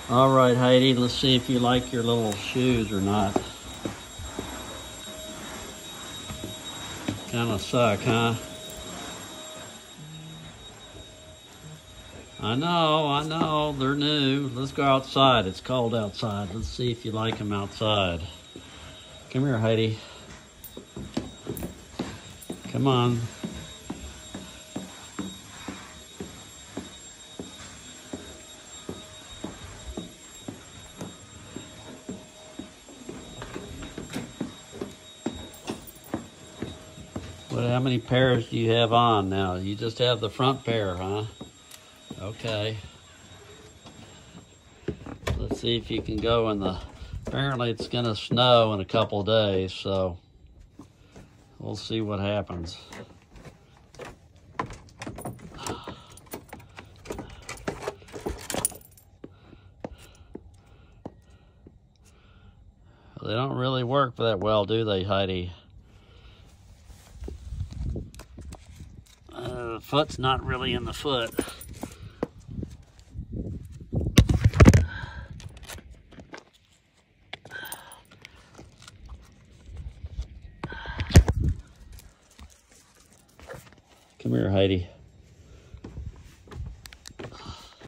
All right, Heidi, let's see if you like your little shoes or not. Kind of suck, huh? I know, they're new. Let's go outside. It's cold outside. Let's see if you like them outside. Come here, Heidi. Come on. How many pairs do you have on now? You just have the front pair, huh? Okay. Let's see if you can go in the... Apparently it's gonna snow in a couple days, so we'll see what happens. They don't really work that well, do they, Heidi? The foot's not really in the foot. Come here, Heidi.